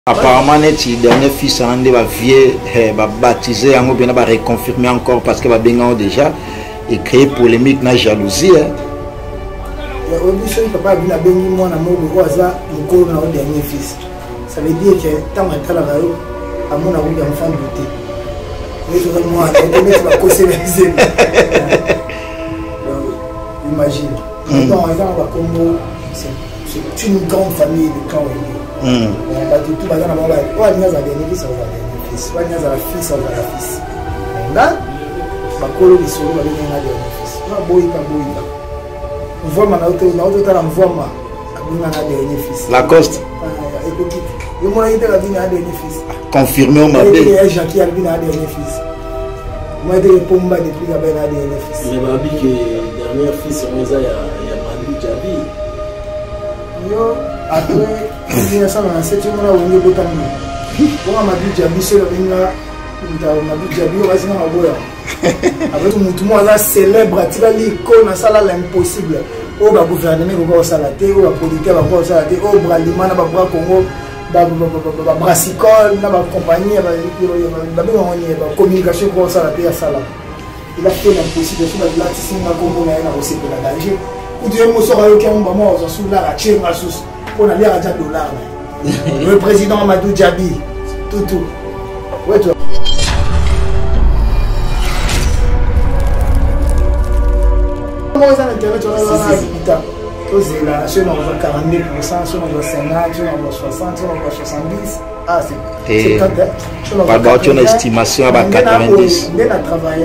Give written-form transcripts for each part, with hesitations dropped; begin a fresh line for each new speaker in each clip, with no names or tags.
Apparemment, le dernier fils a baptisé, on va reconfirmer encore parce que va bien déjà et créer polémique, na jalousie.
Papa a bien moi mon dernier fils. Ça veut dire que tant que tu as mon enfant douté. Moi, tu vas causer les imagine. Donc, c'est une grande famille de camps. Tout le monde a des fils, fils. Là,
Lacoste. Confirmé au Mabé.
Moi, je suis Pomba depuis la belle année.
Mais ma vie, le dernier fils, il y a Manu Djabi.
Yo, après 1997, on a oublié le temps. On a Manu Djabi, c'est le Manu Djabi, on va se faire après tout le monde a célèbre, tu vas l'icône, ça l'impossible. Au gouvernement, on va salater, au politique, on va salater, au Bralima, on va Congo. Brassicole, la compagnie, la communication pour ça la paix à ça. Il a fait l'impossible sur la latitude de la aussi de la danger. Ou Dieu me sera aucun moment sous la chaîne pour aller à $. Le président Amadou Djabi, tout. Ouais, toi. Comment ça l'intérêt, tu as là, si on a 42%, si on a 50%, si on a 60%, si on a 70%, ah c'est
tu as une estimation à 90.
On a travaillé,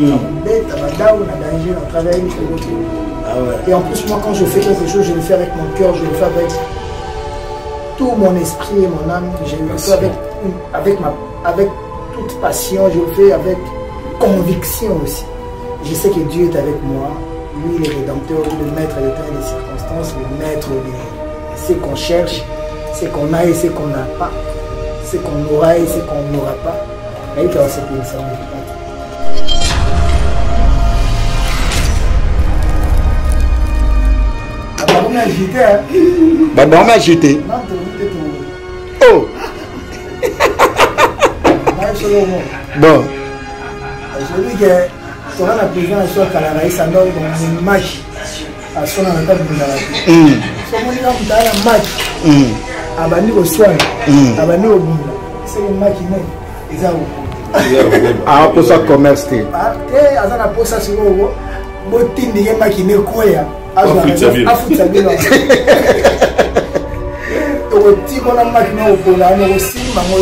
et en plus, moi, quand je fais quelque chose, je le fais avec mon cœur, je le fais avec tout mon esprit et mon âme, je le fais avec toute passion, je le fais avec conviction aussi. Je sais que Dieu est avec moi. Lui, le rédempteur, le maître de temps et des circonstances, le maître de ce qu'on cherche, ce qu'on a et ce qu'on n'a pas, ce qu'on aura et ce qu'on n'aura pas. Et il y a ce que nous savons. On a agité.
On a agité. Oh! Bon.
Je dis que. On a besoin de soit à la raïs, ça donne une match à son en table de la raïs. Si on a un match, à Bani au soin, à Bani au Bunda, c'est une match qui est.
Ah, pour ça, commerce.
Ah, et à la poste, c'est où? Botin de match qui n'est quoi? À Foutsabil. Au petit qu'on a match au Pola, aussi,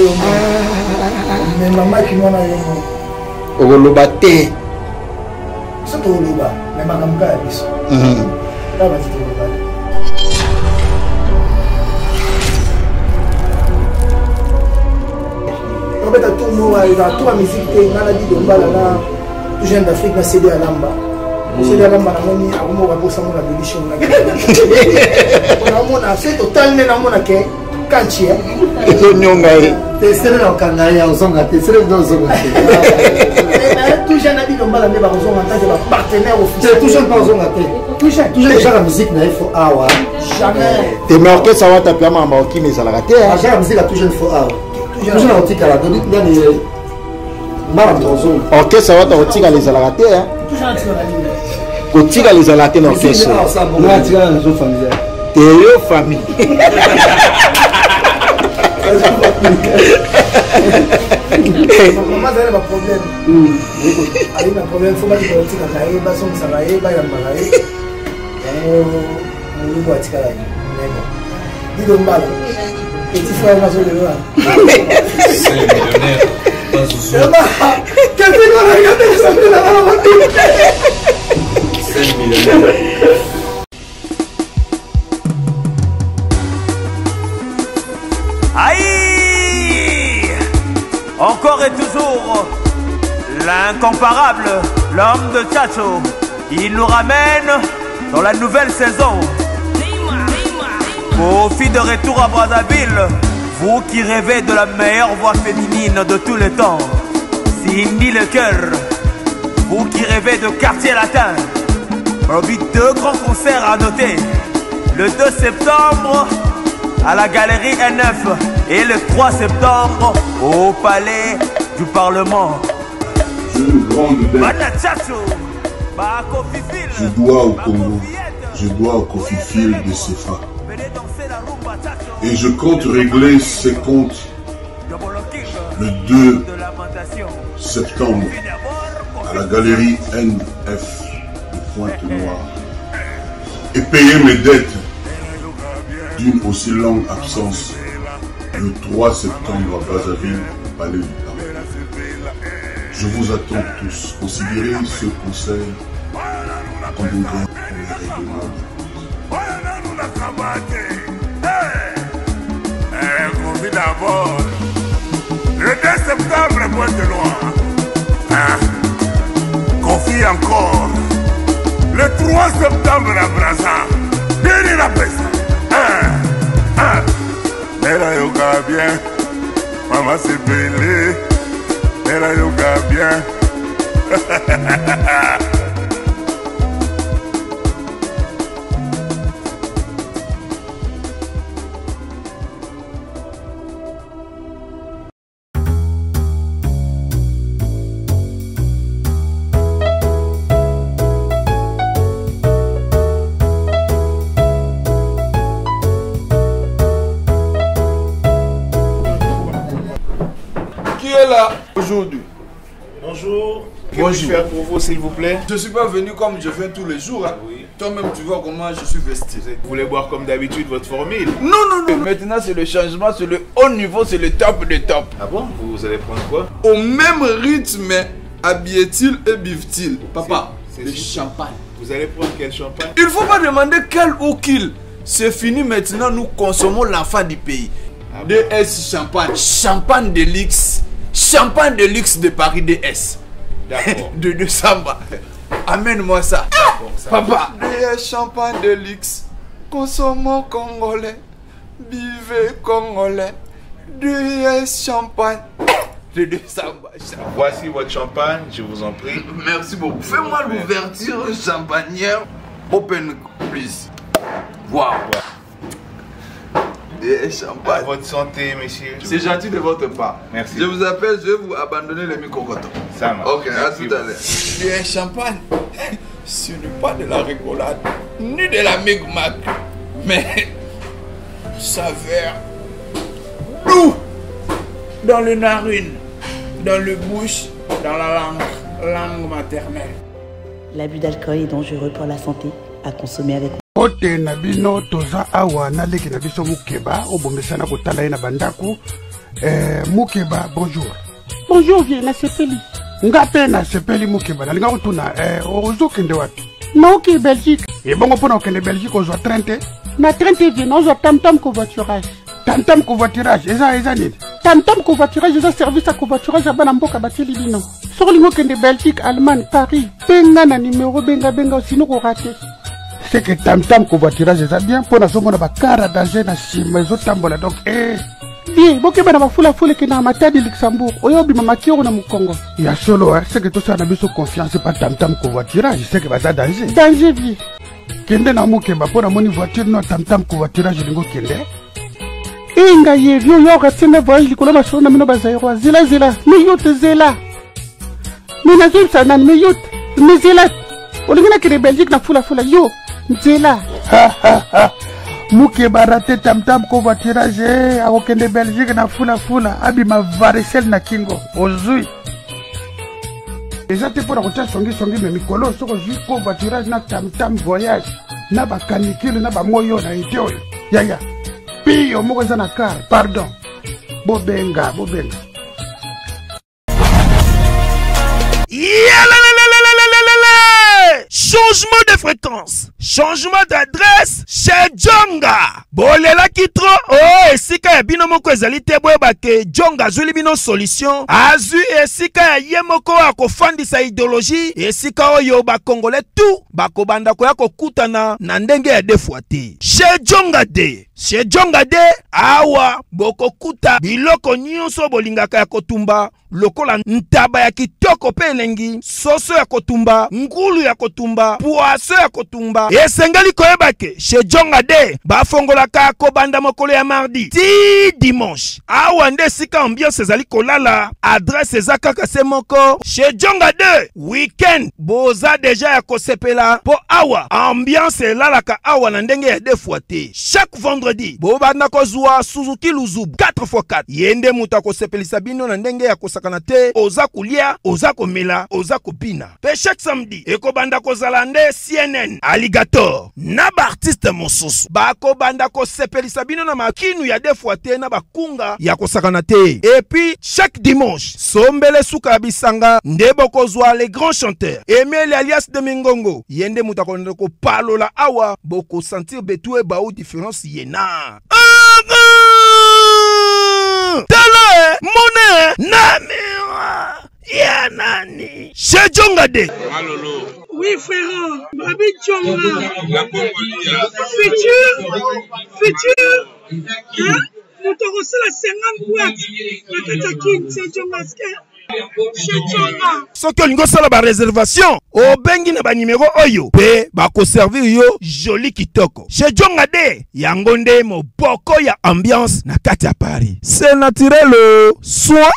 mais ma match qui n'a pas eu.
Au Lobaté.
C'est tout le bas, mais ma campagne est ici. Là, va dire tout le bas. En fait, à tout le monde, à toute la musique, on a dit de Mbala, tout jeune d'Afrique, on a cédé à Lamba. C'est à Lamba, on a mis à Romo, on a bossé à la bédition. On a fait total, on a fait Kanchi.
Tu serais dans le Kangaïa, on s'en gâte, tu serais dans le Zonga.
Tout jeune a dit de Mbala, mais on a partenaire officiel.
Tout jeune pas au Zonga. Tout jeune déjà la musique, il faut avoir.
Jamais.
T'es marqué, ça va t'appeler à Mambaoki, mais ça l'a raté.
La musique, la tout jeune faut avoir. Tout jeune a tika la donne, il y a des marques dans zone.
Ok, ça va t'appeler les alaratés.
Tout jeune a tika la ligne.
Quand tu as les alaratés dans le caisse.
Moi, tu as une famille.
T'es une famille.
Maman a un problème. Il a un problème, il faut que tu aies un problème, il faut que tu aies un problème, il faut que tu aies un problème. Dis donc, petit frère, on va se lever là.
C'est millionnaire, pas sous-sous.
Quelqu'un va regarder ça, il va regarder.
C'est millionnaire.
Aïe! Encore et toujours, l'incomparable, l'homme de Tchacho. Il nous ramène dans la nouvelle saison. Profit de retour à Brazzaville, vous qui rêvez de la meilleure voix féminine de tous les temps. Cindy le cœur, vous qui rêvez de quartier latin. Deux grands concerts à noter. Le 2 septembre, à la galerie N9, Et le 3 septembre, au palais du Parlement.
J'ai une grande dette. Je dois au Congo. Je dois au Kofi-Fil de CFA. Et je compte régler ces comptes le 2 septembre à la galerie NF de Pointe-Noire et payer mes dettes d'une aussi longue absence le 3 septembre à Brazzaville, Palais du Parlement. Je vous attends tous. Considérez ce concert comme une grande règlement.
D'abord, le 2 septembre, Pointe-Noire. Confie encore. Le 3 septembre à Brazza. Bien la peste. Mera yoga bien. Maman s'est pelée. Mera yoga bien.
Aujourd'hui.
Bonjour.
Que puis-je faire pour vous, s'il vous plaît?
Je ne suis pas venu comme je viens tous les jours. Hein. Oui. Toi-même, tu vois comment je suis vesti.
Vous voulez boire comme d'habitude votre formule?
Non, non, non. Maintenant, c'est le changement, c'est le haut niveau, c'est le top de top.
Ah bon? Vous allez prendre quoi?
Au même rythme, habille-t-il et bive-t-il? Papa, le champagne.
Vous allez prendre quel champagne?
Il ne faut pas demander quel ou qu'il. C'est fini maintenant, nous consommons l'enfant du pays. Ah bon? DS champagne. Champagne de luxe. Champagne de luxe de Paris DS.
D'accord.
de Samba. Amène-moi ça.
Ça
Papa. DS champagne de luxe. Consommons congolais. Buvez congolais. DS champagne. De Samba.
Voici votre champagne, je vous en prie.
Merci beaucoup. Fais-moi l'ouverture champagnière. Open, please. Wow. Et champagne.
À votre santé, monsieur.
C'est gentil de votre part.
Merci.
Je vous appelle, je vais vous abandonner les micro-cotons.
Ça marche.
Ok, à tout à l'heure. Et champagne, ce n'est pas de la rigolade, ni de la migmac, mais saveur doux dans les narines, dans le bouche, dans la langue maternelle.
L'abus d'alcool est dangereux pour la santé, à consommer avec
Ote na bino toza awa na leki na biso Mukeba obomesana kotala ye na bandaku Mukeba bonjour.
Bonjour vieux na sepeli.
Ngape na sepeli Mukeba na linga kutuna ozokende wapi?
Na oki Belgique.
Et bongo pona okende Belgique ozwa 30?
Na 30 vieux ozwa tam-tam covoiturage.
Tam-tam covoiturage eza nini?
Tam-tam covoiturage eza service à covoiturage ya bana mboka bateli bino. Soko lingo kende Belgique, Allemagne, Paris. Benga na numéro benga sino ko rater.
C'est que tam-tam covoiturage est bien pour la zone de car à danger na sima ezotambola donc
bien bokeba na bafula ke na matadi Luxembourg oyobi mama kioro na Mukongo
ya solo c'est que tout ça na biso confiance pas tam-tam covoiturage c'est que baza danger
vie
kende na Mukeba pour na moni voiture no tam-tam covoiturage lingo kende
inga yevio yo retene voyage likolo na shona mino bazairo zela mi yote zela mina zimsa na mi yote mi zela olingina kire Belgique na fula yo Nzela.
Mukeba raté tam-tam covoiturage akokende Belgique na fula abima varicelle na kingo ozui. Eza te pona kotia songi me mikolo soko zui covoiturage na tam-tam voyage na ba canicule na ba moyo na ite oyo. Ya. Piyo moko eza na car, pardon. Bobenga.
Changement de fréquence, changement d'adresse chez Djonga. Bolela kitro, oh esika ya bino moko ezali te boyeba ke Djonga azuli bino solution. Azu esika ya ye moko akofandisa idéologie, esika oyo ba Congolais tout bakobanda koya kokutana na ndenge ya defwa te. Chez Djonga de awa bokokuta biloko nyonso bolingaka ya kotumba lokola ntaba ya kitoko pe elengi, soso ya kotumba, ngulu ya kotumba, kotumba poaso ya kotumba esengeli koyeba ke chez Djonga de bafongolaka kobanda mokolo ya mardi ti dimanche awa nde esika ambiance ezali kolala adresse eza kaka se moko chez Djonga de weekend boza deja ya kosepela po awa ambiance elalaka awa na ndenge ya defwa te chaque vendredi bobanda kozwa Suzuki Luzubu 4x4 yende mutu akosepelisa bino na ndenge ya kosakana te oza kulia oza komela oza kopina pe chaque samedi ekobanda kozala nde CNN Alligator na ba artiste mosusu bakobanda kosepelisa bino na makinu ya defwa te na bakunga ya kosakana te et puis chaque dimanche sombele suka ya bisanga nde bokozwa les grands chanteurs Emile alias de Mingongo yende mutu akonde kopalola awa boko sentir betu e ba ou différence yena tele mone namira ya nani chez Djonga de
Malolo.
Oui frère, Babi Djonga.
La Congolia.
Futur. Hein? Nous te recevons la 50 boîtes. La Katakin, c'est Djonga. Chez Djonga.
Soki olingo sala ba réservation obengi na ba numéro oyo pe bako servir yo joli kitoko chez Djonga de yango nde moboko ya ambiance na kati ya Paris c'est naturel soit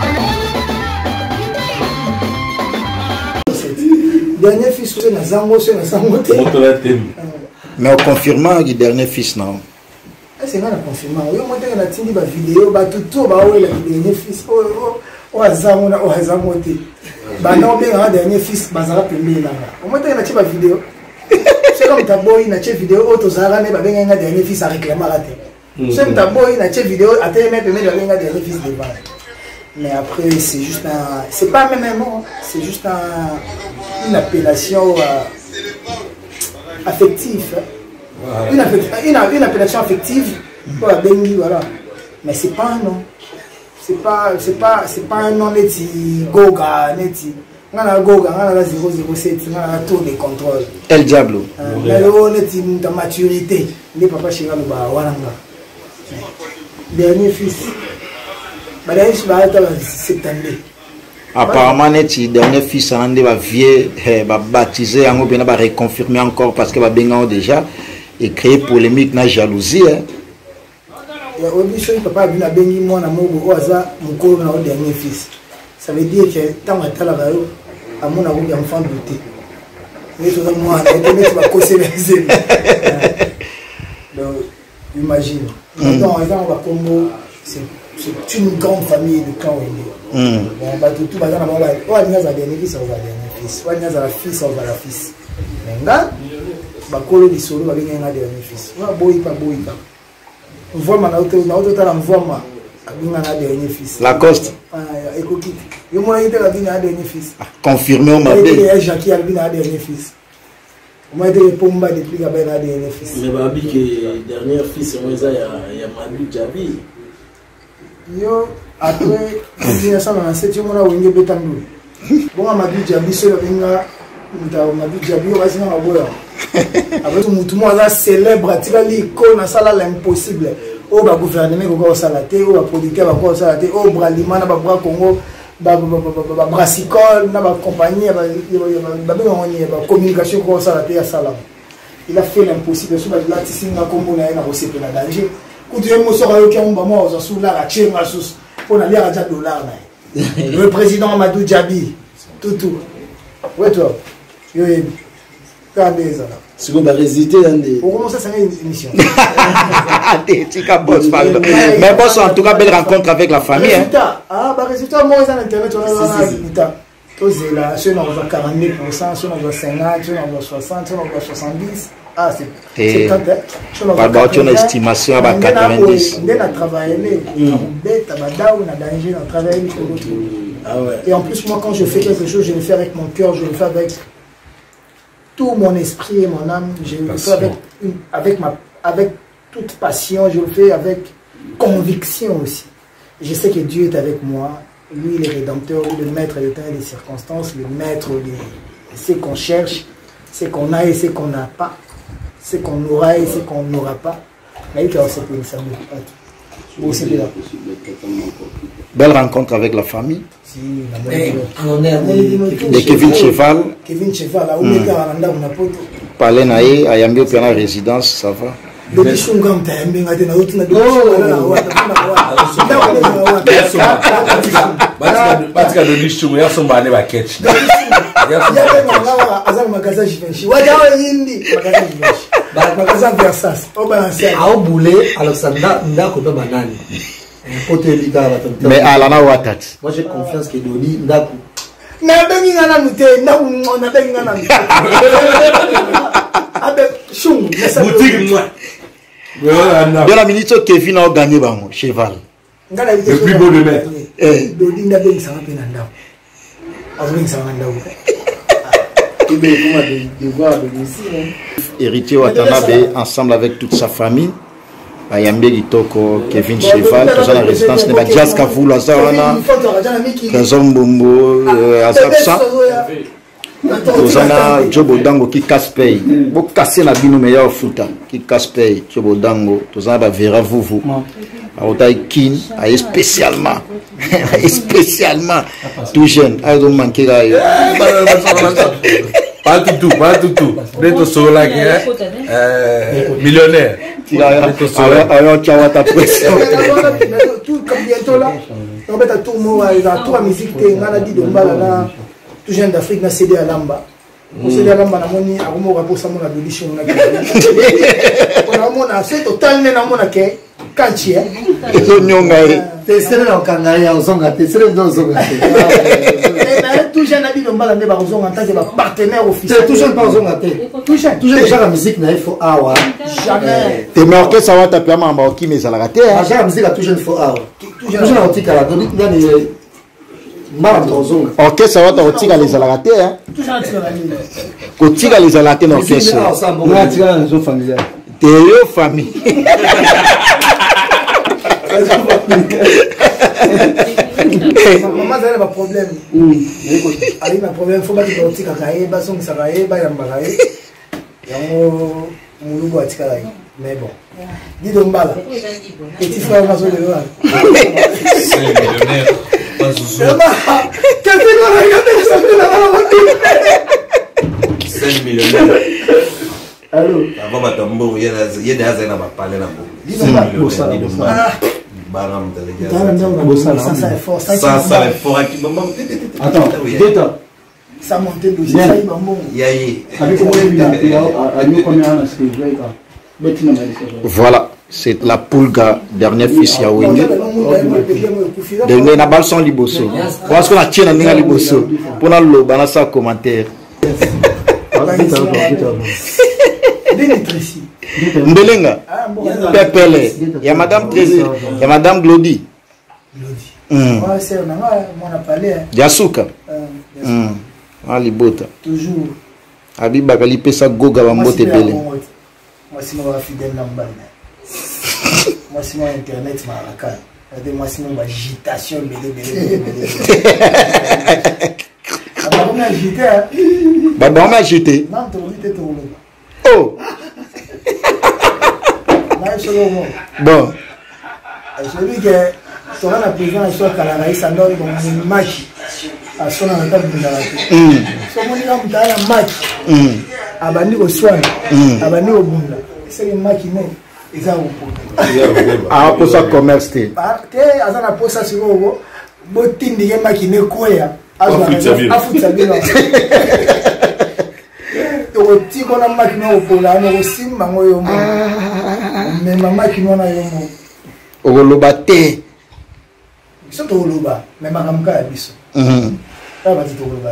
dernier fils c'est na zango
mais au confirmant le dernier fils non
c'est pas la confirmant yo monte na tindi ba vidéo ba tout ba oyo la dernier fils o azango na o azango te ba non bien un dernier fils bazara pembe là au monte na ba vidéo c'est comme ta boy na che vidéo auto zara ne ba benga dernier fils a réclamer raté c'est ta boy na che vidéo a te mettre ba benga dernier fils de bas. Mais après, c'est juste un... C'est pas même un mot, c'est juste une appellation affective. Voilà. Une appellation affective pour la Bengi, voilà. Mais c'est pas un nom. C'est pas un nom neti Goga, neti... On a Goga, on a 007, on a tour de contrôle.
El Diablo.
On neti ta maturité. Les papas chez nous, Walanga. Dernier fils.
Apparemment, le dernier fils va vieux, va baptiser, va reconfirmer encore parce que va bien déjà et créer polémique, na jalousie.
Ça veut dire que tant que tu as un enfant douté. Donc, imagine. On va comme c'est une grande famille de clans. Tout le monde a dernier fils, on va dernier fils. On a la fils, on va la fils. Maintenant, bakolo di solo ba benga dernier fils. Wa boy pas. On voit ma auto ta voit ma abinga na dernier fils.
Lacoste.
Ekokit. Yo mo ite la bina dernier fils.
Confirmé au mabé.
Et Jackie albina dernier fils. Moi ite pomba depuis ga ben dernier fils.
Mais babi que dernier fils on ya Madu Djabi.
Yo après 1997 yo mona wenge betandu. Bon Madu Djabi so benga Madu Djabi o basina maboya. Après tout le monde célèbre atikali icône sala l'impossible. O ba gouvernement ko sala te, o ba producteur ba ko sala te, o bralima na ba bra Congo ba brassicole na ba compagnie ba communication ko sala te ya sala. Il a fait l'impossible sur la tisinga kombo na na recepe na danger. Quand tu es mo sora yo kiamba mo za sula la chenga sus pour aller à $. Le président Amadou Djabi tout. Ouais toi. Yo
si vous résister
on commence à faire une émission.
Mais boss, en tout cas, belle rencontre avec la famille.
Résultat, moi, sur Internet, on a résultat. Là, ceux on va 42%, ceux on va 50%, ceux on va 60%, ceux on va 70%. Ah, c'est quand
tu as une estimation à 90%.
On a travaillé, on a danger, on a travaillé. Et en plus, moi, quand je fais quelque chose, je le fais avec mon cœur, je le fais avec tout mon esprit et mon âme. Je le fais avec toute passion, je le fais avec conviction aussi. Je sais que Dieu est avec moi. Lui, il est rédempteur, le maître des temps et des circonstances, le maître de ce qu'on cherche, ce qu'on a et ce qu'on n'a pas, ce qu'on aura et ce qu'on n'aura pas.
Belle rencontre avec la famille. de Kevin Cheval.
Kevin Cheval, on est à la poto.
Parler naïe, à Yambi au la résidence, ça va.
Le chungam ta yambi ngate na autre na do.
Batika do lishungu ya somba ne ba catch.
Ya ngala azama magaza jivenshi. Waja yindi magaza jivenshi. Magaza Versace. Au balancer.
Au boulet Alexandra ndako do banani.
Mais Alana Watat.
Moi j'ai confiance que Doni ndako.
Na bengi ngana mute ndako na bengi ngana mute. Abe chungu.
Boutique moi.
Dans la minute Kevin a gagné bango cheval.
Le plus beau de maître.
Dodi nda bengi sama pe na ndako. Azo bengi sama ndako.
Héritier Watanabe ensemble avec toute sa famille. Ayambe Gitoko, Kevin Cheval, tous la résidence de Badias Kavoul, Azarana, Kazom Bombo, Azapsa, Ozana, Jobo Dango qui casse paye. Beaucoup casser la bino meilleur fouta, qui casse paye, Jobo Dango, tous en bas verra vous. Aotaï Kin, aïe spécialement, tout jeune, aïe donc manquer là.
Pas tout. D'être sur la guerre, millionnaire.
Alors, tu as ta pression.
Tout comme bientôt là, on va mettre tout le monde, il y a tout la musique, on a dit de Mbala, tout jeune d'Afrique, on a cédé à Lamba. On cédé à Lamba, on a dit, on a posé mon abolition. On a fait total, on a fait quand tu es.
T'es serré dans le Kangaïa, on s'en gâte, t'es serré dans le Zonga.
Tout jeune a dit de Mbala, on a dit partenaire officiel.
Tout jeune pas au Zonga. Tout jeune déjà la musique, il faut awa.
Jamais.
T'es marqué, ça va taper à Mambaoki, mais ça l'a raté.
Déjà la musique, tout jeune faut awa. Tout jeune a dit qu'à la donne, il y a des marques au Zonga.
Ok, ça va t'en tirer les alatés.
Tout jeune a tiré la musique.
Quand tu as les alatés dans le caisse.
On a tiré la maison familiale.
T'es une famille.
Maman a un problème. Elle a un problème. Il faut que tu aies un problème. Mais bon. Dis donc, Mbala. Petit frère, on a besoin de l'eau.
C'est millionnaire. Pas Zouzou.
Quelqu'un va regarder ça.
5 millionnaires.
Allô?
Avant Batambo, il y a des azénas à parler là.
Dis donc, Mbala.
Baram
Ça
fort.
Attends, déta.
Ça monte le ça y va bon.
Voilà, c'est la Poulga, dernier fils Yawini. Dernier na bal son liboso. Parce qu'on a tient na liboso. Pour na lo bana sa commentaire. Mbelenga, Pepele, il y a Madame Trésor, il y a Madame Glody. Yasuka. Alibota.
Toujours.
Abiba Kalipesa Goga Bambote Bele.
Moi, si je suis fidèle dans le bain. Moi, si Internet, moi, si je agitation. On a agité.
On a agité.
Non, tu as agité.
Oh! Bon.
Celui qui est sur la présidence, il soit calaraï, ça donne un match à son entente de la vie. Si on a un match, à Bani au soin, à Bani au Bunda, c'est un match qui est
ah, pour ça, commerce.
À pour ça, c'est un botin de match qui est quoi? À Foutsabil. Petit qu'on a maquillé au Pola, on aussi mango mais maman qui n'en a yomo.
Au lobate.
Ils sont au loba, mais ma ramka a biso. Ah, vas-y, au loba.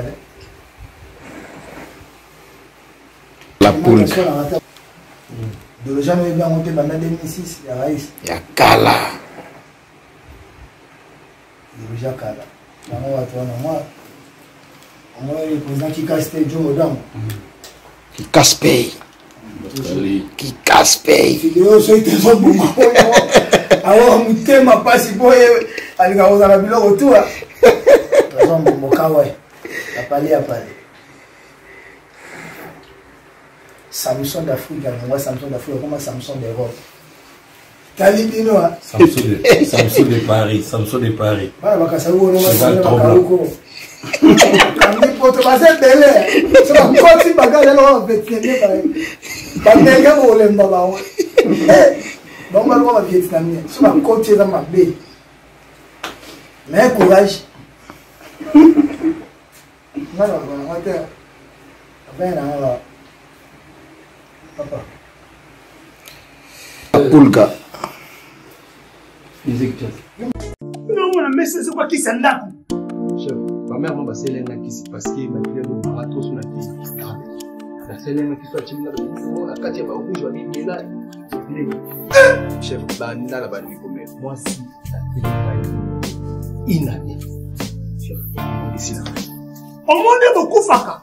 La poule.
De le jamais bien monté pendant 2006, il y a Raïs.
Il y a Kala.
Il y a Kala. Moi, le président qui casse tes Joe Odam.
Qui casse-paye. Qui casse-paye.
Vidéo sur tes autres bouts. Alors, mon thème a pas si beau. Elle a osé la bilan autour. Raison, mon kawaii. A parlé. Samson d'Afrique, moi Samson d'Afrique, comment Samson d'Europe. Talibino.
Samsung de Paris. Samsung de Paris.
Voilà, Bakasaou, on
C'est
va
le
Quand
tremblant.
on passer belé, c'est pas quoi si bagage alors on va tenir pareil. Pas nègre pour les baba. Bon, on va vietnamien. C'est pas côté dans ma baie. Mais courage. Voilà, on va faire. Ben là. Papa.
Pulka.
Musique jazz.
Non, on a mis ce quoi qui s'en a.
Chef, ma mère m'a passé l'un qui s'est passé, m'a dit que ma tous on a dit. La seule qui soit timide, on a quatre pas rouge, on est là. Chef, banda la bandi comme moi si ça fait inane. Chef, on décide.
Au monde beaucoup faka.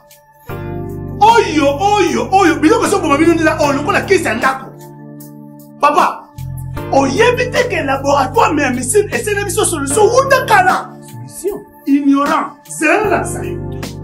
Oyo, biloko so boma bino ndila o lokola kisi ndako. Papa, oyebite que laboratoire mais médecine et c'est une solution ou de kala. Solution ignorant, c'est la saille.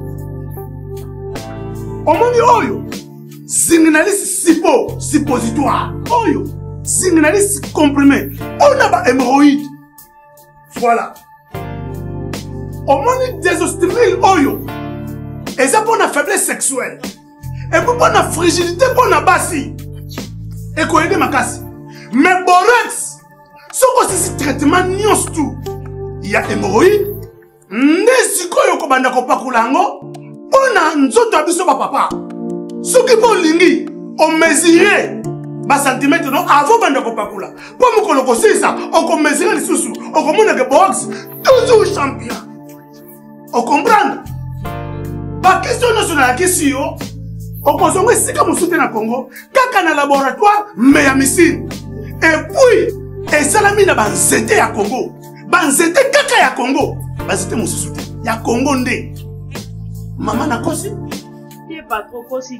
Omoni oyo, signaliste suppositoire. Oyo, signaliste comprimé. On a ba hémorroïde. Voilà. Omoni désostimule oyo. Et ça pour la faiblesse sexuelle. Et pour la fragilité pour la bassi. Et qu'on aide ma casse. Mais borax, ce que c'est traitement nions tout. Il y a hémorroïde. Nesiko yoko banda ko pakulango. On a nzoto abiso ba papa. Ce qui pour lingi, on mesurait ba centimètre non avant banda ko pakula. Pour me koloko ça, on ko mesurer les sous. On commande que borax toujours champion. On comprend? Pas question nationale la question. On consomme ici comme soutien na Congo, kaka na laboratoire mais ya missile. Et puis, et salami na banzete ya Congo. Banzete kaka ya Congo. Banzete mon soutien. Ya Congo ndé. Maman na kosi?
Il pas trop kosi.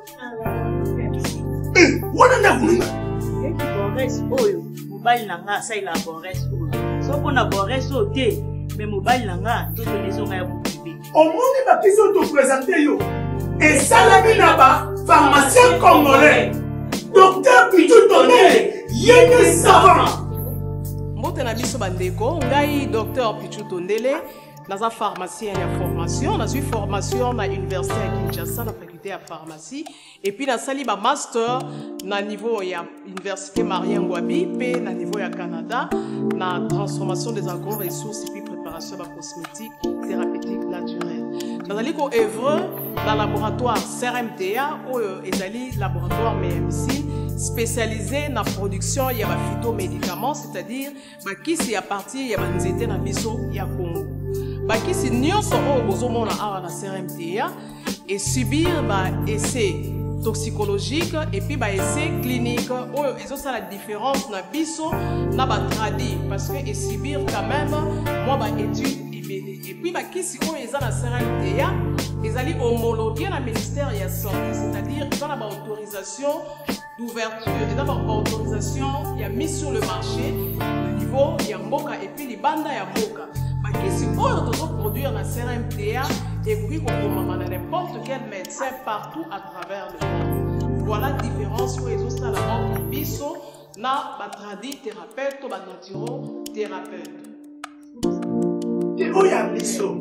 Wana na kununga.
Eki Boris oyo, mobile nanga sa ila Boris oyo. So pona Boris o te, mais mobile nanga to leso nga ya bukibe.
Au monde ba question te présenter yo. Et salami na ba pharmacien congolais. Docteur Pichu Tondele, yene savant.
Mbote na biso bandeko, ngai docteur Pichu Tondele, naza pharmacien ya formation, naza formation na université ya Kinshasa na faculté ya pharmacie et puis nasali ba master na niveau ya université Marien Ngouabi pe na niveau ya Canada na transformation des agro-ressources et puis préparation de cosmétiques thérapeutiques naturelles. Nazali ko œuvre dans le laboratoire CRMTA ou ezali laboratoire médecine spécialisé dans la production de phytomédicaments, c'est-à-dire qui à partir de nzete na biso ya Congo. Bakisi nyonso o bozomona awa na CRMTA et subir essai toxicologique et puis essai clinique oyo ezosa la différence na biso na tradi parce que et subir quand même moi étude et puis bakisi oyo eza na CRMTA ezali homologué na ministère ya santé, c'est-à-dire ils ont la autorisation d'ouverture et d'abord autorisation il y a mis sur le marché au niveau ya mboka et puis libanda ya mboka bakisi oyo tozo produire na CRMTA et puis qu'on n'importe quel médecin partout à travers le monde. Voilà la différence où ils ont ça la mort biso na batradi thérapeute ou naturo thérapeute.
Et où y a biso?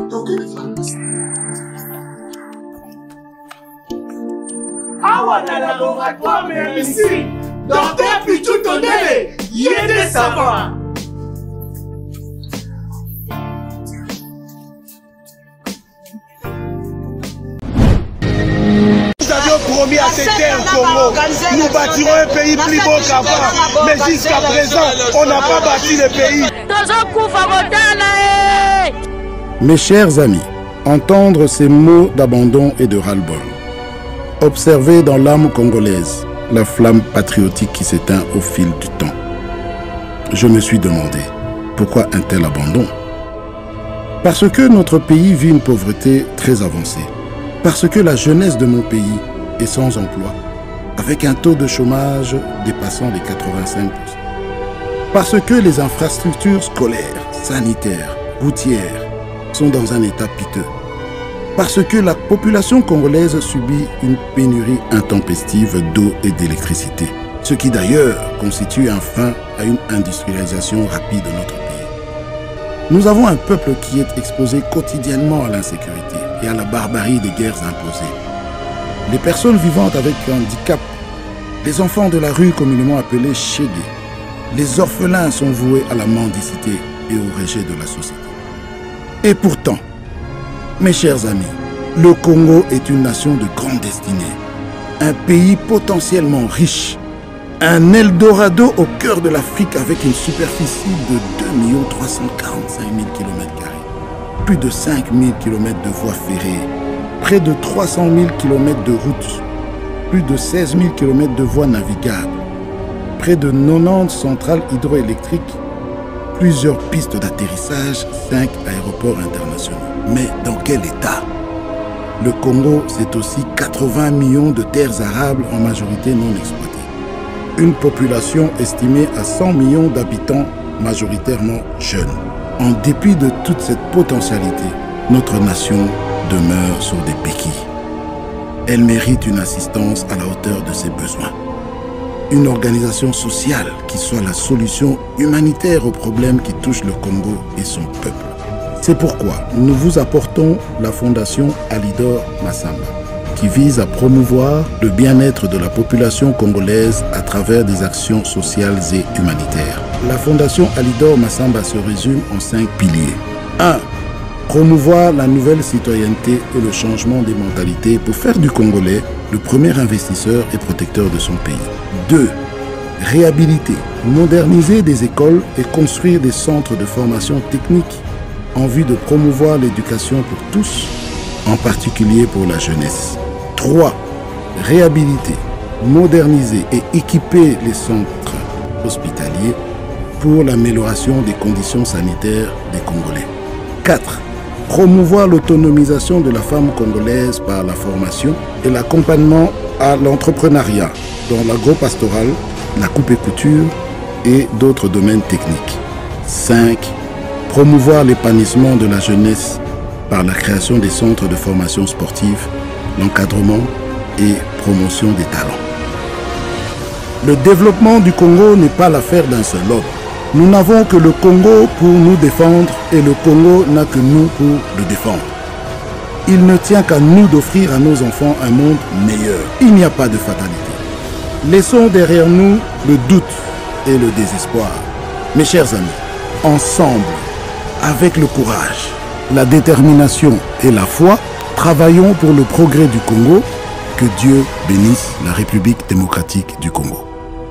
Awa na laboratoire mais ici, docteur Pichu Tondele, yene savant.
Nous avions promis à ces terres Congo, nous bâtirons un pays plus beau qu'avant, mais jusqu'à présent, on n'a pas bâti le pays.
Mes chers amis, entendre ces mots d'abandon et de ras-le-bol, observer dans l'âme congolaise la flamme patriotique qui s'éteint au fil du temps, je me suis demandé, pourquoi un tel abandon? Parce que notre pays vit une pauvreté très avancée. Parce que la jeunesse de mon pays est sans emploi, avec un taux de chômage dépassant les 85%. Parce que les infrastructures scolaires, sanitaires, routières sont dans un état piteux. Parce que la population congolaise subit une pénurie intempestive d'eau et d'électricité, Ce qui d'ailleurs constitue un frein à une industrialisation rapide de notre pays. Nous avons un peuple qui est exposé quotidiennement à l'insécurité et à la barbarie des guerres imposées. Les personnes vivant avec un handicap, les enfants de la rue communément appelés chégués, les orphelins sont voués à la mendicité et au rejet de la société. Et pourtant, mes chers amis, le Congo est une nation de grande destinée, un pays potentiellement riche, un Eldorado au cœur de l'Afrique avec une superficie de 2 345 000 km², plus de 5 000 km de voies ferrées, près de 300 000 km de routes, plus de 16 000 km de voies navigables, près de 90 centrales hydroélectriques, plusieurs pistes d'atterrissage, 5 aéroports internationaux. Mais dans quel état? Le Congo, c'est aussi 80 millions de terres arables en majorité non exploitées. Une population estimée à 100 millions d'habitants, majoritairement jeunes. En dépit de toute cette potentialité, notre nation demeure sur des béquilles. Elle mérite une assistance à la hauteur de ses besoins. Une organisation sociale qui soit la solution humanitaire aux problèmes qui touchent le Congo et son peuple. C'est pourquoi nous vous apportons la fondation Alidor Massamba, qui vise à promouvoir le bien-être de la population congolaise à travers des actions sociales et humanitaires. La fondation Alidor Massamba se résume en 5 piliers. 1. Promouvoir la nouvelle citoyenneté et le changement des mentalités pour faire du Congolais le premier investisseur et protecteur de son pays. 2. Réhabiliter, moderniser des écoles et construire des centres de formation technique en vue de promouvoir l'éducation pour tous, en particulier pour la jeunesse. 3. Réhabiliter, moderniser et équiper les centres hospitaliers pour l'amélioration des conditions sanitaires des Congolais. 4. Promouvoir l'autonomisation de la femme congolaise par la formation et l'accompagnement à l'entrepreneuriat dans l'agro-pastoral, la coupe et couture et d'autres domaines techniques. 5. Promouvoir l'épanouissement de la jeunesse par la création des centres de formation sportive, l'encadrement et promotion des talents. Le développement du Congo n'est pas l'affaire d'un seul homme. Nous n'avons que le Congo pour nous défendre et le Congo n'a que nous pour le défendre. Il ne tient qu'à nous d'offrir à nos enfants un monde meilleur. Il n'y a pas de fatalité. Laissons derrière nous le doute et le désespoir. Mes chers amis, ensemble, avec le courage, la détermination et la foi, travaillons pour le progrès du Congo. Que Dieu bénisse la République démocratique du Congo.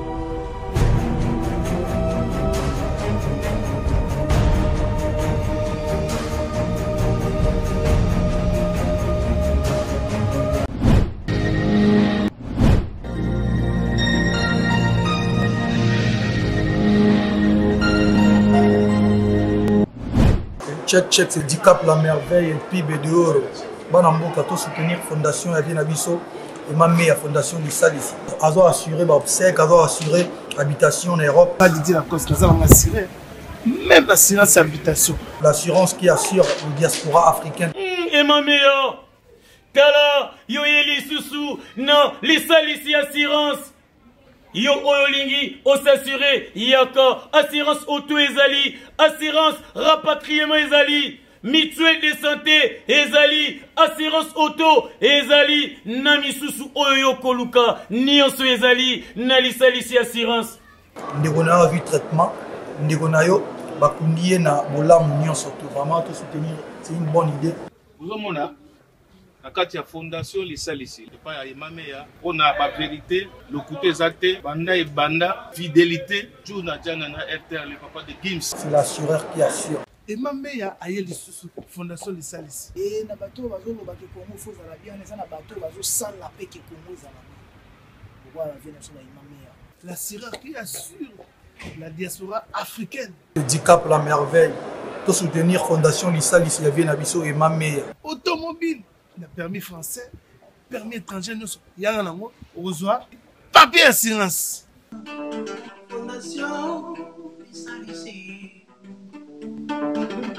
Check, c'est Dicap la merveille et PIB de Oro. Banamboka, tout soutenir Fondation Yavien Abisso et ma meilleure Fondation du Sal ici. Azo assuré obsèque, azo assuré habitation en Europe.
Pas dit la cause, nous allons assurer. Même l'assurance habitation.
L'assurance qui assure la diaspora africaine.
Et ma meilleure, Kala, yo yeli susu, non, les Sal ici assurance. Yo oyolingi, o s'assurer, yaka, assurance auto ezali, assurance rapatriement ezali, mutuelle de santé ezali, assurance auto ezali, namisusu oyo koluka, nyonso ezali, nalisalisi assurance.
Ndeko na vu traitement, ndeko na yo bakundiye na bolamu nyonso to vraiment to soutenir, c'est une bonne idée.
Vous avez na kati ya fondation lisalisi epai ya emameya mpona bavérité lokuta eza te banda ebanda fidélité jour na jana na RTR le papa de Gims.
C'est l'assureur qui assure.
Emameya aye lisusu fondation lisalisi
et na bato bazoloba ke Congo fozala bien eza na bato bazosala pe ke Congo ezala bien voilà vient sur la Emameya
l'assureur qui assure la diaspora africaine.
Dicap la merveille to soutenir fondation lisalisi ya Yavien Abisso et Emameya.
Automobile le permis français, permis étranger, nous sommes au revoir, papier assurance.
Fondation Lisalisi,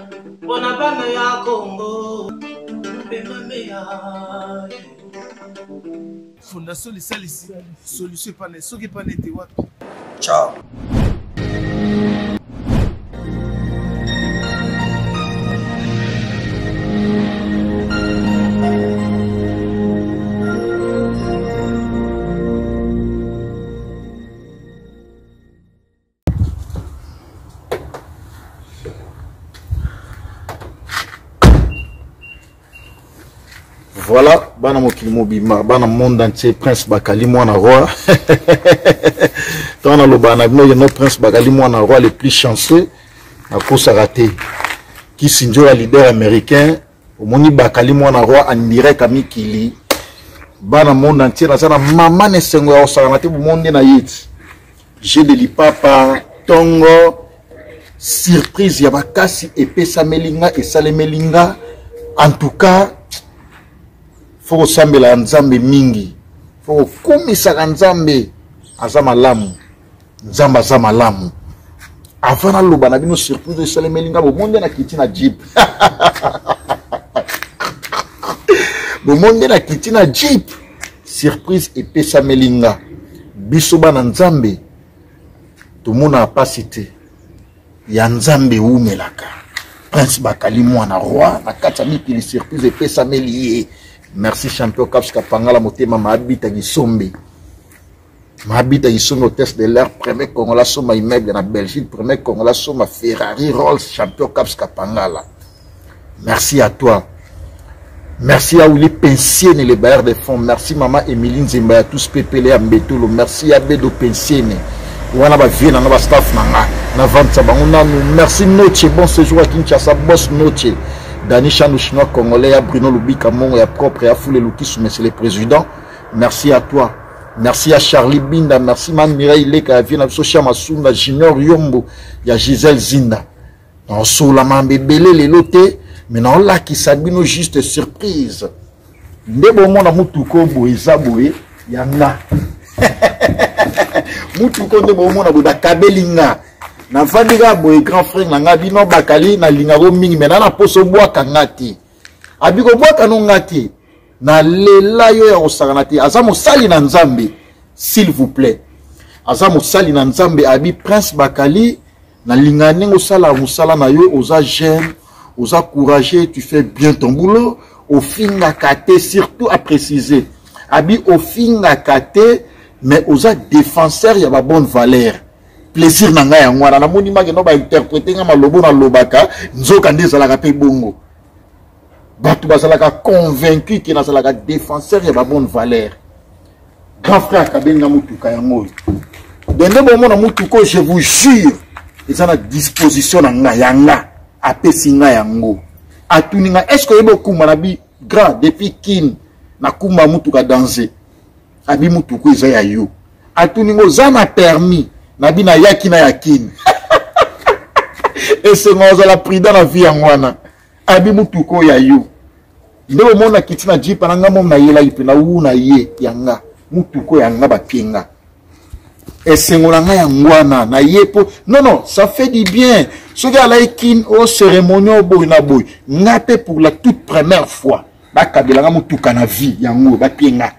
Bonabana ya Congo, Emameya.
Fondation lisalisi solution pas ne soki pas nete wapi.
Ciao.
Voilà, bana mokili mobimba, bana monde entier, Prince Bakali Mwana Roi. Dans le bana, il y a Prince Bakali Mwana Roi le plus chanceux, à cause à rater. Qui s'injure à leader américain, au moni Bakali Mwana Roi en direct à Mikili. Bana monde entier, la zana maman ne sengo au saranate pour monde na yit. J'ai de l'ipapa, tongo, surprise, yabakasi, épée samelinga et salemelinga. En tout cas, faut sambela nzambe mingi faut kumisa nzambe azama lamu nzamba azama lamu avant loba na bino surprise salemelinga bo monde na kitina jeep bo monde na kitina jeep surprise epesa melinga biso bana nzambe tumuna pasite ya nzambe umelaka Prince Bakali Mwana Roi na kata mikili surprise epesa melie. Merci champion Caps Kapangala motema mahabita gisombe. Mahabita gisombe au test de l'air premier Congolais soma immeuble na Belgique, premier Congolais soma Ferrari Rolls champion Caps Kapangala. Merci à toi. Merci à Willy Pensienne les bailleurs de fonds. Merci maman Emiline Zemba à tous pepele ambetolo. Merci à Bedo Pensienne. Wana ba vie na ba staff nanga. Na vente ça bango merci noche bon séjour à Kinshasa boss noche. Dani Chanou chinois congolais, à Bruno Lubika Mongo, à propre et à Foule Loukis, monsieur le président. Merci à toi. Merci à Charlie Binda. Merci à Mireille Leka, à Vienne, à Socia Masunda, Junior Yombo, il y a Gisèle Zinda. On sort la main bébélé les lotés, mais non là qui s'abîme juste surprise. Ndebo mona mutuko boiza boé, yanga. Mutuko ndebo mona boda kabelinga. Na vandiga boy grand frère nanga bino bakali na lingaro mingi mena na poso bwaka ngati abiko bwaka no ngati na lela yo ya osaganati azamo sali na nzambe s'il vous plaît azamo sali na nzambe abi Prince Bakali na lingane ngosala musala na yo oza jeune oza courageux tu fais bien ton boulot au finga kate surtout à préciser abi au finga kate mais oza défenseur ya ba bonne valeur plaisir nanga ya ngwana na moni mage no ba interpréter nga malobo na lobaka nzoka ndezalaka pe bongo batu bazalaka convaincu que nazalaka défenseur ya ba bonne valeur grand frère kabenga mutuka ya ngoyi dende bo mona mutuko je vous jure ils ont la disposition nanga yanga apesi nga yango atuninga est-ce que yebo kuma na bi grand depuis kin na kuma mutuka danger abi mutuko eza ya yo atuningo zana permis Nabina yakina yakine. Et c'est moi la pris dans la vie en wana. Abi mutuko ya yu. Ndebo mona kitina jipa na ngamo na yela ipena una ye yanga. Mutuko yanga bapienga. Et c'est ngona nga yangwana na yepo. Non, ça fait du bien. Ce gars là ikin au cérémonie au boy na boy. Ngate pour la toute première fois. Bakabela nga mutuka na vie yango bapienga.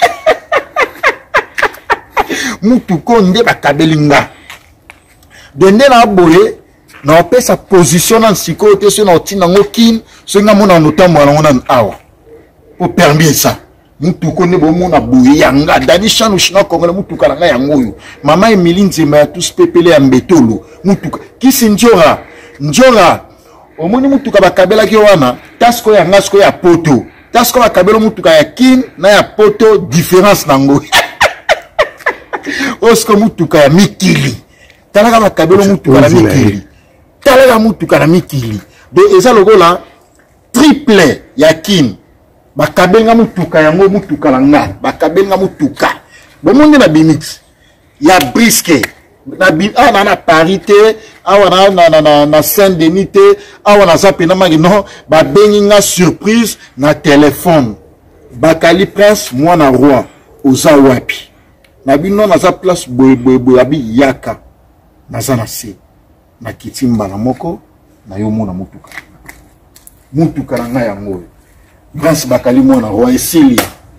Mutuko nde bakabelinga dende na boye na opé sa position en sikote sur na tina ngokin so nga mona notambo na ngona awa pour permettre ça mutuko ne bo mona boye yanga Dani Chanou chinois congolais mutuka nga yango mama Emiline Zemba ya tous pepele ya mbetolo mutuka kisi njora omoni mutuka bakabela ki wana tasko ya ngasko ya poto tasko bakabelo mutuka ya kin na ya poto différence nango Osko mutuka ya mikili talaka bakabelo mutuka na mikili talaka mutuka na mikili do eza lokola triple ya kin bakabenga mutuka yango mutuka la nga bakabenga mutuka bomonde na bimix ya briske na na parité awa na Saint-Denis te awa na zapena magi non babengi nga surprise na téléphone Bakali Prince Mwana Roi oza wapi Nabino naza place boye abi yaka naza na se na kitimba na moko na yo mona mutuka na nga yango Prince Bakali Mwana Roi esili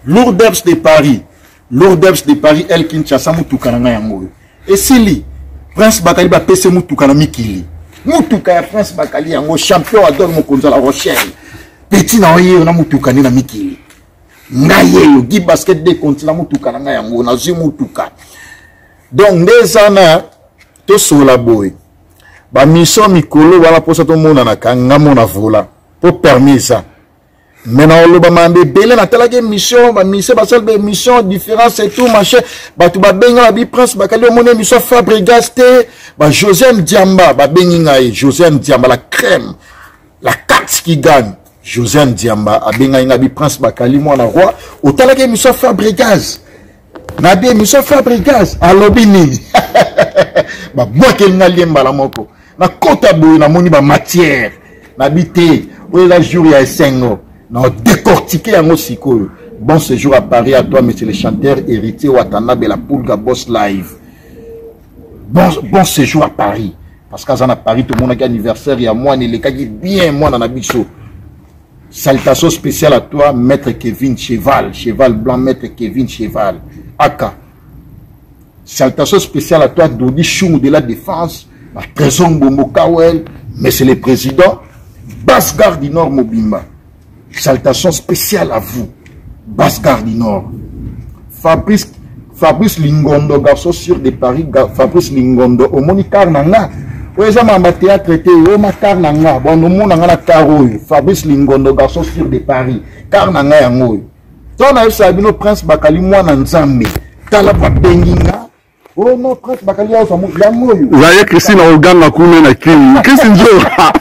Lourdes de Paris. Lourdes de Paris, El Kinshasa, Moutoukana Yango. Et Sili, Prince Bakali va pèse Moutoukana Mikili. Moutouka Prince Bakali Yango, champion à Don Mokonza La Rochelle. Petit Naoye, on a Moutoukani na Mikili. Ngaye, Guy Basket de Continent Moutoukana Yango, Nazi Moutouka. Donc, des années, tout sur la boue. Ba mission Mikolo, voilà pour ça tout le monde a kanga mona vola. Pour permis ça. Maintenant, on va me belé na telle mission, ba mission, ba seule mission, différence et tout, machin. Ba tu ba benga la bi prince, ba kali mon mission Fabregas te, ba José Ndiamba, ba benga José Ndiamba, la crème, la carte qui gagne. José Ndiamba, a benga bi prince, ba kali mon roi, au telle mission Fabregas. Na bi mission Fabregas, a lobini. Ba moi quel n'a liemba la moko. Na kota boy na moni ba matière. Na bité, ou la jour ya esengo. Non, décortiquer un siko. Bon séjour à Paris à toi, monsieur le chanteur héritier Watanabe la Poulga Boss Live. Bon séjour à Paris. Parce qu'à Paris, tout le monde a anniversaire, il y a moi, il est bien, moi, dans la bicho. Salutation spéciale à toi, maître Kevin Cheval. Cheval blanc, maître Kevin Cheval. Aka. Salutation spéciale à toi, Dodi Choum de la Défense. Trésor Bombo Kawel. Monsieur le président. Basse-Garde du Nord Mobimba. Salutation spéciale à vous. Basse-Garde du Nord. Fabrice Lingondo, garçon sûr de Paris. Fabrice Lingondo. Au Monicar Nanga. Où est-ce que ma théâtre traité? Où Macar Nanga. Bon, nous mon Nanga Caro. Fabrice Lingondo, garçon sûr de Paris. Car Nanga Yango. Ton a eu Sabino Prince Bakali, moi Nanzambe. Talaba Benginga. Oh non, Prince Bakali, on s'en moque l'amour.
Vous voyez Christine Oganga Koumé na Kimi. Christine Diora.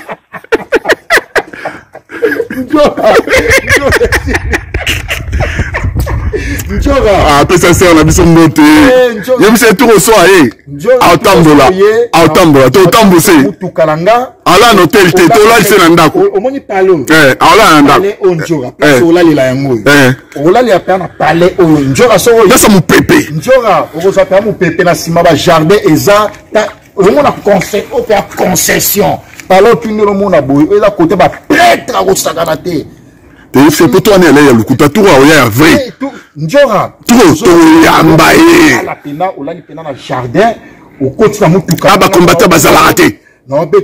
Ah, puis ça c'est on a mis son note. Il me c'est tout au soir à Otambola. À Otambola, tu Otambosé. Ala no tel te to la c'est ndako.
O moni palo.
Ala ndako.
Onjora, place o la li la yango. O la li apana parler o njora so.
Ça mon pépé.
Njora, o so pa mon pépé na sima ba jardin eza ta o mona conseil o faire concession. Palo tuni lo mona boy, o la côté ba prêtre au sakanate.
C'est pour toi, il y a le coup de tour, il y a vrai.
Njora.
Tout, il y a un bail.
La pena, ou la pena dans le jardin, au côté de la moutuka.
Ah, bah, combattant, bah, ça l'a raté.
Non, bête.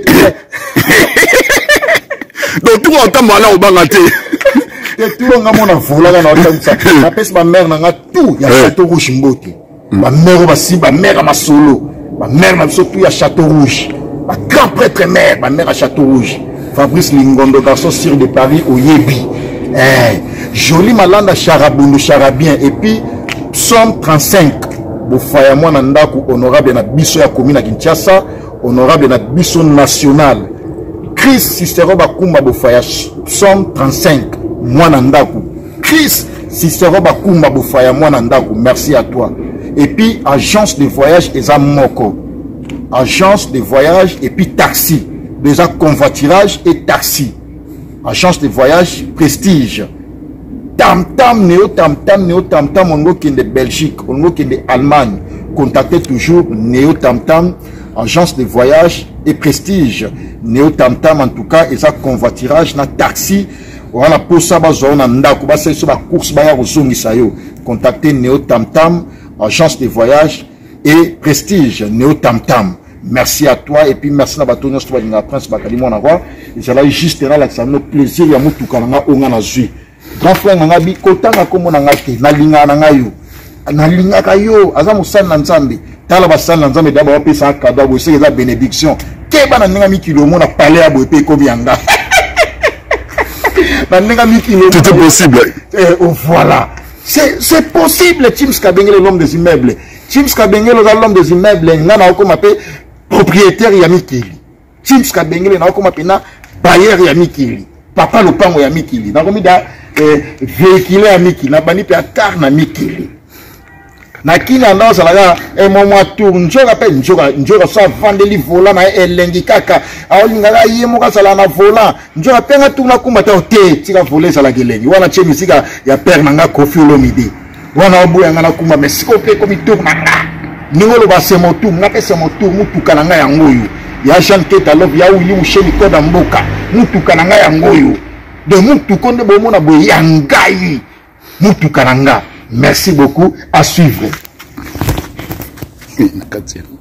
Donc, tout, on t'a mal au bagaté.
Et tout, on a mon enfant, là, on a ça. La peste, ma mère, n'a tout. Il y a Château Rouge, Mbote. Ma mère, ma mère, ma solo. Ma mère, ma surtout, il y a Château Rouge. Ma grand prêtre mère, ma mère à Château Rouge. Fabrice Lingondo, garçon sûr de Paris, au Yébi. Joli malanda charabundu charabien et puis psaume 35 bofaya mwana ndaku honorable na biso ya commune à Kinshasa honorable na biso national Chris Cicero Bakumba bofaya psaume 35 mwana ndaku Chris Cicero Bakumba bofaya mwana ndaku merci à toi et puis agence de voyage eza moko agence de voyage et puis taxi déjà convoiturage et taxi agence de voyage prestige tam-tam néo tam-tam on go de Belgique on go de Allemagne contactez toujours néo tam-tam agence de voyage et prestige néo tam-tam en tout cas et ça convoiturage na taxi voilà pour ça bazona ndako ba c'est sur la course ba ya kozongisa yo contactez néo tam-tam agence de voyage et prestige néo tam-tam. Merci à toi et puis merci à Batounios to balinga Prince Bakali mona roi et ça là juste là ça nous plaisir ya mutuka nga onga na zui grand frère nga bi kotanga komo na ngate na linga na ngayo na linga kayo aza musana na nzambe tala basana na nzambe d'abord pesa cadeau bo c'est la bénédiction ke bana ninga mikilo mona parler à bo pe ko bianga na ninga mikilo
tout est possible
voilà c'est possible Chims Kabengele l'homme des immeubles Chims Kabengele l'homme des immeubles ngana ko mape propriétaire ya Mikili. Chims Kabengele na koma pena bailleur ya Mikili. Papa lopango ya Mikili. Na komi da véhicule ya Mikili. Na bani pe car na Mikili. Na kina ndo salaga momo tour njora pe njora sa vandeli volant na elengi kaka. Aolinga ga yemo ka sala na volant. Njora pe nga tuna kumata hote tika voler sala gelengi. Wana che misika ya père nanga Kofi Olomide. Wana obu ya ngana kuma mesiko pe komi tour nanga. Ningolo ba se motu ngaka se motu mutuka na nga ya ngoyo ya chante talob ya uli usheni koda mboka mutuka na nga ya ngoyo de mutuko nde bomona boye ya ngai Mutukananga. Merci beaucoup. À suivre.
Oui,